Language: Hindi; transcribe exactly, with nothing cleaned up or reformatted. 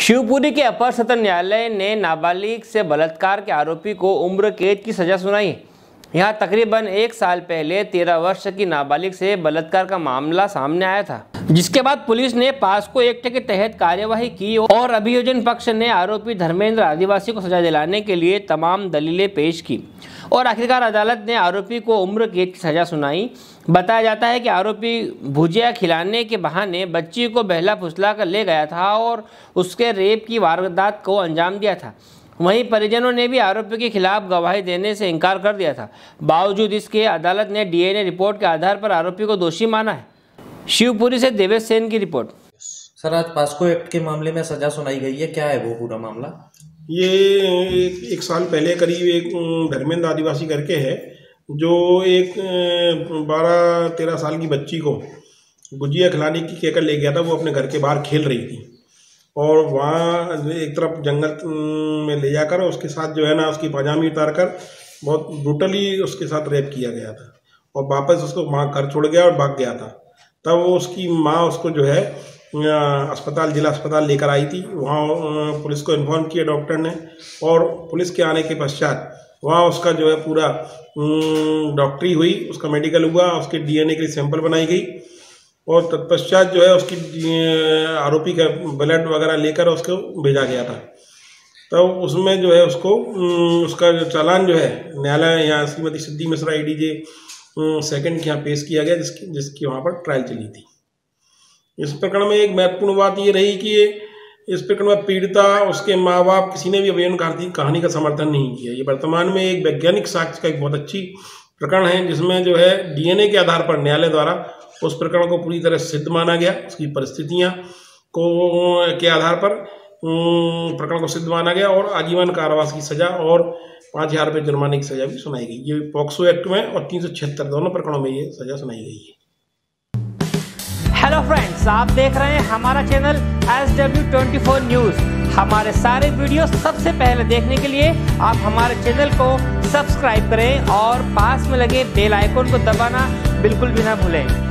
शिवपुरी के अपर सत्र न्यायालय ने नाबालिग से बलात्कार के आरोपी को उम्र कैद की सजा सुनाई। यहां तकरीबन एक साल पहले तेरह वर्ष की नाबालिग से बलात्कार का मामला सामने आया था, जिसके बाद पुलिस ने पास्को एक्ट के तहत कार्यवाही की और अभियोजन पक्ष ने आरोपी धर्मेंद्र आदिवासी को सजा दिलाने के लिए तमाम दलीलें पेश की और आखिरकार अदालत ने आरोपी को उम्र कैद की सजा सुनाई। बताया जाता है कि आरोपी भुजिया खिलाने के बहाने बच्ची को बहला फुसला कर ले गया था और उसके रेप की वारदात को अंजाम दिया था। वहीं परिजनों ने भी आरोपी के खिलाफ गवाही देने से इनकार कर दिया था। बावजूद इसके अदालत ने डीएनए रिपोर्ट के आधार पर आरोपी को दोषी माना है। शिवपुरी से देवेश सेन की रिपोर्ट। सर, आज पास्को एक्ट के मामले में सजा सुनाई गई है, क्या है वो पूरा मामला? ये एक, एक साल पहले करीब एक धर्मेंद्र आदिवासी करके है, जो एक बारह तेरह साल की बच्ची को गुजिया खिलाने की कहकर ले गया था। वो अपने घर के बाहर खेल रही थी और वहाँ एक तरफ जंगल में ले जाकर उसके साथ जो है ना उसकी पजामी उतार कर बहुत ब्रूटली उसके साथ रेप किया गया था और वापस उसको माँ घर छोड़ गया और भाग गया था। तब वो उसकी माँ उसको जो है अस्पताल जिला अस्पताल लेकर आई थी। वहाँ पुलिस को इन्फॉर्म किया डॉक्टर ने और पुलिस के आने के पश्चात वहाँ उसका जो है पूरा डॉक्टरी हुई, उसका मेडिकल हुआ, उसके डीएनए के सैंपल बनाई गई और तत्पश्चात जो है उसकी आरोपी का ब्लड वगैरह लेकर उसको भेजा गया था। तब तो उसमें जो है उसको उसका जो चालान जो है न्यायालय यहाँ श्रीमती सिद्धि मिश्रा एडीजे सेकंड के यहाँ पेश किया गया, जिसकी जिसकी वहाँ पर ट्रायल चली थी। इस प्रकरण में एक महत्वपूर्ण बात ये रही कि इस प्रकरण में पीड़िता, उसके माँ बाप किसी ने भी अभियोजन कहानी का समर्थन नहीं किया। ये वर्तमान में एक वैज्ञानिक साक्ष्य का एक बहुत अच्छी प्रकरण है, जिसमें जो है डीएनए के आधार पर न्यायालय द्वारा उस प्रकरण को पूरी तरह सिद्ध माना गया। उसकी परिस्थितियां को के आधार पर प्रकरण को सिद्ध माना गया और आजीवन कारावास की सजा और पाँच हजार रुपये जुर्माने की सजा भी सुनाई गई। ये पॉक्सो एक्ट में और तीन सौ छिहत्तर दोनों प्रकरणों में ये सजा सुनाई गई है। हेलो फ्रेंड्स, आप देख रहे हैं हमारा channel S W twenty four news. हमारे सारे वीडियो सबसे पहले देखने के लिए आप हमारे चैनल को सब्सक्राइब करें और पास में लगे बेल आइकन को दबाना बिल्कुल भी ना भूलें।